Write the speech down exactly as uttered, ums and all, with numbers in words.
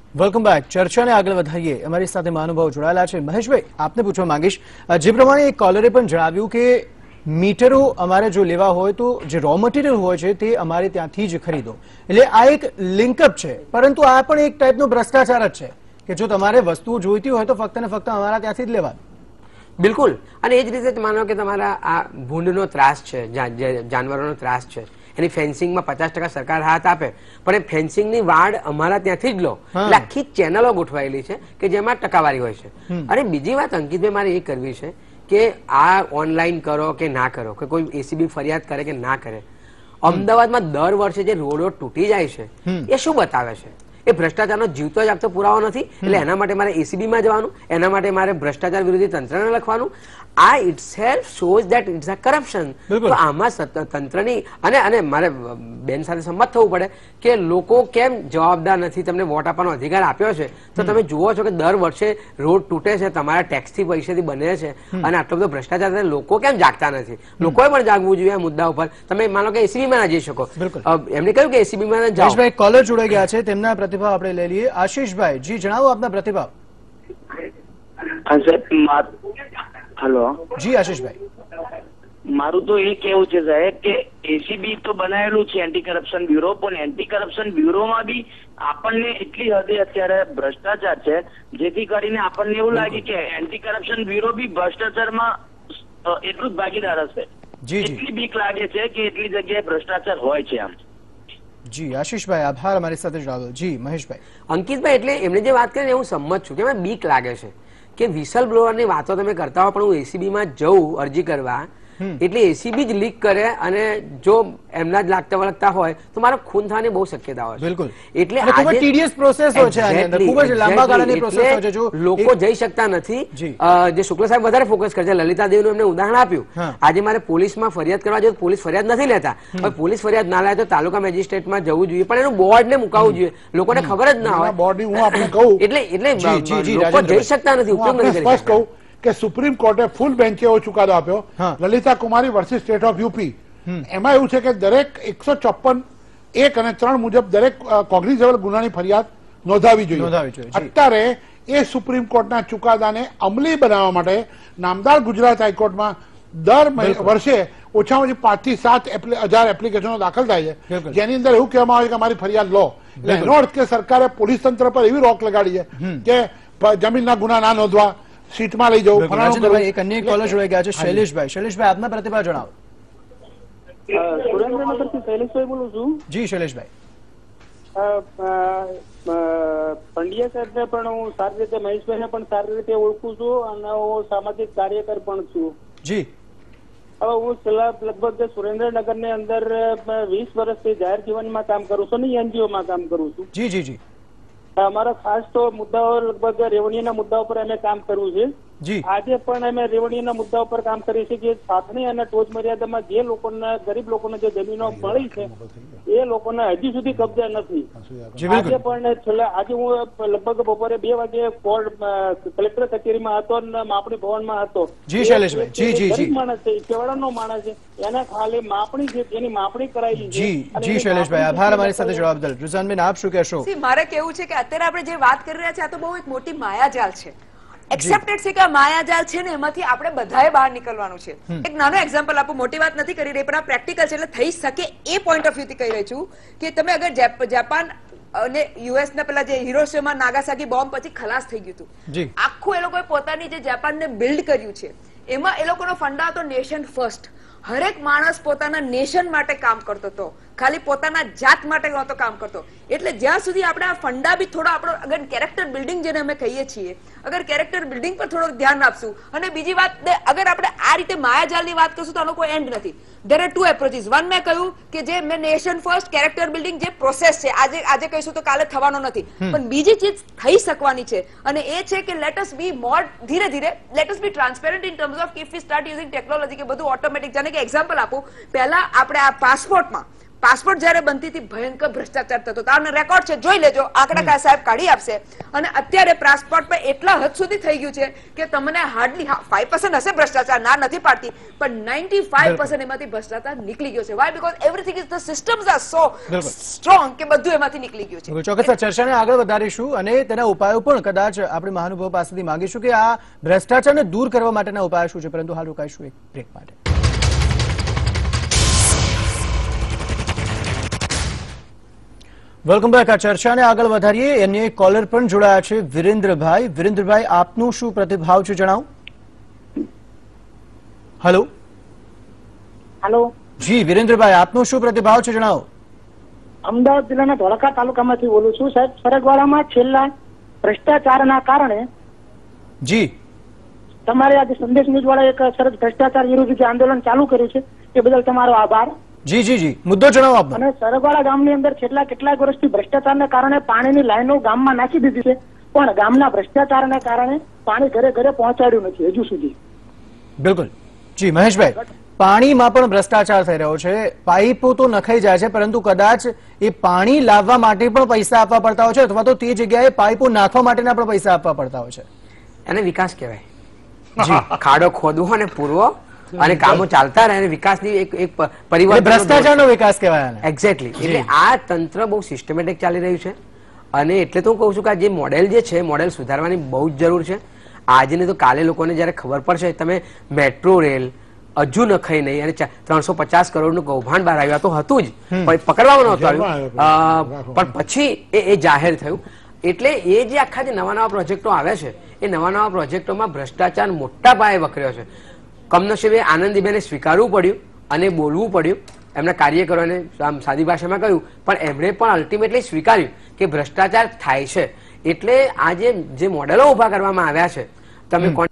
Welcome back. ચર્ચાને આગળ વધારીએ. અમારી સાથે મહાનુભાવ જોડાયેલા છે. મહેશભાઈ, આપને પૂછવા માંગીશ, જે પ્રમાણે એક કોલરે પણ જણાવ્યું કે મીટરો અમારે જો લેવા હોય તો જે રો મટીરિયલ હોય છે તે અમારે ત્યાંથી જ ખરીદો, એટલે આ એક લિંકઅપ છે, પરંતુ આ પણ એક ટાઈપનો ભ્રષ્ટાચાર જ છે કે જો તમારે વસ્તુઓ જોઈતી હોય તો ફક્ત ને ફક્ત અમારા ત્યાંથી જ લેવાનું. બિલકુલ. અને એ જ રીતે માનો કે તમારા આ ભૂંડનો ત્રાસ છે, જાનવરોનો ત્રાસ છે, એની ફેન્સિંગમાં પચાસ ટકા સરકાર હાથ આપે, પણ એ ફેન્સિંગની વાડ અમારા ત્યાંથી જ લો, એટલે આખી ચેનલો ગોઠવાયેલી છે કે જેમાં ટકાવારી હોય છે. અને બીજી વાત અંકિતભાઈ મારે એ કરવી છે કે આ ઓનલાઈન કરો કે ના કરો, કે કોઈ એસીબી ફરિયાદ કરે કે ના કરે, અમદાવાદમાં દર વર્ષે જે રોડો તૂટી જાય છે એ શું બતાવે છે? એ ભ્રષ્ટાચારનો જીવતો જ આપતો પુરાવો નથી. એટલે એના માટે મારે એસીબીમાં જવાનું, એના માટે મારે ભ્રષ્ટાચાર વિરોધી તંત્રને લખવાનું. આ itself shows that it's a corruption. તો આમાં તંત્રની અને અને મારે બેન સાથે સંમત થવું પડે કે લોકો કેમ જવાબદાર નથી. તમને વોટ આપવાનો અધિકાર આપ્યો છે તો તમે જુઓ છો કે દર વર્ષે રોડ તૂટે છે, તમારા ટેક્સથી પૈસાથી બને છે, અને આટલો બધો ભ્રષ્ટાચાર લોકો કેમ જાગતા નથી? લોકોએ પણ જાગવું જોઈએ આ મુદ્દા ઉપર. તમે માનો કે એસીબીમાં ના જઈ શકો, એમને કહ્યું કે એસીબીમાં જાઓ. કોલર જોડાઈ ગયા છે, તેમના પ્રતિભાવ આપણે લઈ લઈએ. આશીષભાઈ જી, જણાવો આપના પ્રતિભાવ. હેલો જી આશીષભાઈ, મારું તો એ કેવું છે સાહેબ કે એસીબી તો બનાવેલું છે એન્ટી કરપ્શન બ્યુરો, પણ એન્ટી કરપ્શન બ્યુરોમાં બી આપણને એટલી હદે અત્યારે ભ્રષ્ટાચાર છે જેથી કરીને આપણને એવું લાગે કે એન્ટી કરપ્શન બ્યુરો બી ભ્રષ્ટાચારમાં એટલું જ ભાગીદાર હશે. એટલી બીક લાગે છે કે એટલી જગ્યાએ ભ્રષ્ટાચાર હોય છે. આમ જી આશીષભાઈ, આભાર અમારી સાથે જોડાયો. જી મહેશભાઈ. અંકિતભાઈ, એટલે એમને જે વાત કરી હું સંમત છું કે બીક લાગે છે કે વિસલ બ્લોઅરની વાતો તમે કરતા હો, પણ હું એસીબીમાં જઉં અરજી કરવા એટલે એસીબી જ લીક કરે અને જો એમના જ લાગતા વળગતા હોય તો મારો ખૂન થવાની બહુ શક્યતા હોય. બિલકુલ. એટલે ખૂબ જ ટીડિયસ પ્રોસેસ હોય છે આની અંદર, ખૂબ જ લાંબા ગાળાની પ્રોસેસ હોય છે. જો લોકો જઈ શકતા નથી, જે શુક્લ સાહેબ વધારે ફોકસ કરે છે, લલિતા દેવીનું એમને ઉદાહરણ આપ્યું. આજે મારે પોલીસમાં ફરિયાદ કરવા જોઈએ, પોલીસ ફરિયાદ નથી લેતા. હવે પોલીસ ફરિયાદ ના લે તો તાલુકા મેજિસ્ટ્રેટમાં જવું જોઈએ, પણ એનું બોર્ડને મુકાવવું જોઈએ, લોકોને ખબર જ ના હોય. બોર્ડ હું આપને કહું એટલે એટલે લોકો જઈ શકતા નથી, ઉપયોગ નથી કરી શકતા. કે સુપ્રીમ કોર્ટે ફૂલ બેન્ચે એવો ચુકાદો આપ્યો Lalita Kumari versus state of UP. એમાં એવું છે કે દરેક એકસો ચોપન એક અને ત્રણ મુજબ દરેક કોગ્નિઝેબલ ગુનાની ફરિયાદ નોંધાવી જોઈએ. અત્યારે એ સુપ્રીમ કોર્ટના ચુકાદાને અમલી બનાવવા માટે નામદાર ગુજરાત હાઈકોર્ટમાં દર વર્ષે ઓછામાં ઓછી પાંચ થી સાત હજાર એપ્લિકેશનો દાખલ થાય છે, જેની અંદર એવું કહેવામાં આવે કે અમારી ફરિયાદ લો. એટલે એનો અર્થ કે સરકારે પોલીસ તંત્ર પર એવી રોક લગાડી છે કે જમીનના ગુના ના નોંધવા, સીટમાં લઈ જવું. એક અન્ય કોલર જોડાઈ ગયા છે, શૈલેષભાઈ. શૈલેષભાઈ, આપના પ્રતિભાવ જણાવો. સુરેન્દ્રનગરથી શૈલેષભાઈ બોલું છું. જી શૈલેષભાઈ. પંડ્યા સાહેબને પણ હું સારી રીતે, મહેશભાઈને પણ સારી રીતે ઓળખું છું અને હું સામાજિક કાર્યકર પણ છું. જી. હવે હું છેલ્લા લગભગ સુરેન્દ્રનગરની અંદર વીસ વર્ષથી જાહેર જીવનમાં કામ કરું છું ને એનજીઓમાં કામ કરું છું. જી જી જી. અમારા ખાસ તો મુદ્દાઓ લગભગ રેવન્યુના મુદ્દાઓ પર અમે કામ કરવું છે. આજે પણ અમે રેવન્યુના મુદ્દાઓ પર કામ કરીએ છીએ કે સાથણી અને ટોચ મર્યાદામાં જે લોકોને ગરીબ લોકોને જે જમીનો મળી છે એ લોકોને હજી સુધી કબજા નથી. આજે પણ છેલ્લા આજે હું લગભગ બપોરે બે વાગે કોર્ટ કલેક્ટર કચેરીમાં હતો અને માપણી ભવનમાં હતો. જી શૈલેષભાઈ. જી જી જી. માણસ છે, કેવડાનો માણસ છે, એને ખાલી માપણી છે, જેની માપણી કરાયેલી છે. જી જી શૈલેષભાઈ, આભાર અમારી સાથે જોડાવા બદલ. રુઝાનબેન, આપ શું કહેશો? મારે કેવું છે કે અત્યારે આપણે જે વાત કરી રહ્યા છીએ આ તો બહુ એક મોટી માયાજાલ છે. એક્સેપ્ટેડ છે કે આ માયાજાલ છે ને એમાંથી આપણે બધાએ બહાર નીકળવાનું છે. એક નાનો એક્ઝામ્પલ આપો, મોટી વાત નથી કરી રહી પણ આ પ્રેક્ટિકલ છે એટલે થઈ શકે એ પોઈન્ટ ઓફ વ્યૂ થી કહી રહી છું કે તમે અગર જાપાન અને યુએસ ના પેલા જે હિરોશીમા નાગાસાકી બોમ્બ પછી ખલાસ થઈ ગયું હતું, આખું એ લોકોએ પોતાની જે જાપાનને બિલ્ડ કર્યું છે એમાં એ લોકોનો ફંડા હતો નેશન ફર્સ્ટ. હરેક માણસ પોતાના નેશન માટે કામ કરતો હતો, ખાલી પોતાના જાત માટે નહોતો કામ કરતો. એટલે જ્યાં સુધી આપણે આ ફંડા બી થોડો આપણો અગર કેરેક્ટર બિલ્ડિંગ જેને અમે કહીએ છીએ, અગર કેરેક્ટર બિલ્ડિંગ પર થોડું ધ્યાન આપશું. અને બીજી વાત, અગર આપણે આ રીતે માયાજાલની વાત કરશું તો આનો કોઈ એન્ડ નથી. there are two approaches. One મેં કહ્યું કે જે મેં નેશન ફર્સ્ટ કેરેક્ટર બિલ્ડિંગ જે પ્રોસેસ છે આજે આજે કહીશું તો કાલે થવાનો નથી, પણ બીજી ચીજ થઈ શકવાની છે અને એ છે કે લેટ અસ બી મોર ધીરે ધીરે let us be transparent in terms of if we start using technology કે બધું ઓટોમેટિક. જાણે કે એક્ઝામ્પલ આપું, પહેલા આપણે આ પાસપોર્ટમાં પાસપોર્ટ જયારે બનતી હતી ભયંકર ભ્રષ્ટાચાર થતો હતો. આનો રેકોર્ડ છે, જોઈ લેજો. આંકડા સાહેબ કાઢી આપશે. અને અત્યારે પાસપોર્ટ પર એટલા હદ સુધી થઈ ગયું છે કે તમને હાર્ડલી ફાઈવ પર્સન્ટ હશે ભ્રષ્ટાચાર, ના નથી પાડતી, પણ નાઇન્ટી ફાઈવ પર્સન્ટ એમાંથી ભ્રષ્ટાચાર નીકળી ગયો છે. Why? Because everything is the systems are so strong કે બધું એમાંથી નીકળી ગયું છે. ચોક્કસ ચર્ચાને આગળ વધારીશું અને તેના ઉપાયો પણ કદાચ આપણે મહાનુભાવ પાસેથી માંગીશું કે આ ભ્રષ્ટાચારને દૂર કરવા માટેના ઉપાયો શું છે. પરંતુ હાલ રોકાઈશું એક બ્રેક માટે. Welcome back. આ ચર્ચાને આગળ વધારીએ. અન્ય એક કોલર પણ જોડાયા છે, વિરેન્દ્રભાઈ. વિરેન્દ્રભાઈ, આપનું શું પ્રતિભાવ છે, જણાવો. હેલો. હેલો. જી વિરેન્દ્રભાઈ, આપનું શું પ્રતિભાવ છે, જણાવો. અમદાવાદ જિલ્લાના ધોળકા તાલુકામાંથી બોલું છું સાહેબ. સરગવાડામાં છેલ્લા ભ્રષ્ટાચારના કારણે જી તમારે આજે સંદેશ ન્યૂઝ વાળા એક સરસ ભ્રષ્ટાચાર વિરુદ્ધ જે આંદોલન ચાલુ કર્યું છે એ બદલ તમારો આભાર. જી જી જી મુદ્દો જણાવો આપનો. અને સરગવાડા ગામની અંદર છેલ્લા કેટલાક વર્ષથી ભ્રષ્ટાચારને કારણે પાણીની લાઈનો ગામમાં નાખી દીધી છે, પણ ગામના ભ્રષ્ટાચારને કારણે પાણી ઘરે ઘરે પહોંચાડ્યું નથી હજુ સુધી. બિલકુલ. જી મહેશભાઈ, પાણીમાં પણ ભ્રષ્ટાચાર થઈ રહ્યો છે. પાઇપો તો નખાઈ જાય છે, પરંતુ કદાચ એ પાણી લાવવા માટે પણ પૈસા આપવા પડતા હોય છે, અથવા તો તે જગ્યાએ પાઇપો નાખવા માટેના પણ પૈસા આપવા પડતા હોય છે. એને વિકાસ કહેવાય. ખાડો ખોદવો અને પૂરવો અને કામો ચાલતા રહે, વિકાસની એક એક પરિવર્તન, ભ્રષ્ટાચારનો વિકાસ કહેવાય. એક્ઝેક્ટલી. એટલે આ તંત્ર બહુ સિસ્ટમેટિક ચાલી રહ્યું છે અને એટલે તો હું કહું છું કે આ જે મોડેલ જે છે મોડેલ સુધારવાની બહુ જ જરૂર છે. આજે ને તો કાલે લોકોને જયારે ખબર પડશે, તમે મેટ્રો રેલ હજુ નખાઈ નહીં અને ત્રણસો પચાસ કરોડ નું કૌભાંડ બહાર આવ્યું તો હતું જ, પણ પકડવામાં નહોતું આવ્યું, પણ પછી એ જાહેર થયું. એટલે એ જે આખા જે નવા નવા પ્રોજેક્ટો આવ્યા છે એ નવા નવા પ્રોજેક્ટોમાં ભ્રષ્ટાચાર મોટા પાયે વકર્યો છે. કમનસીબે આનંદીબેને સ્વીકારવું પડ્યું અને બોલવું પડ્યું. એમના કાર્યકરોને આમ સાદી ભાષામાં કહ્યું, પણ એમણે પણ અલ્ટિમેટલી સ્વીકાર્યું કે ભ્રષ્ટાચાર થાય છે. એટલે આ જે મોડેલો ઉભા કરવામાં આવ્યા છે, તમે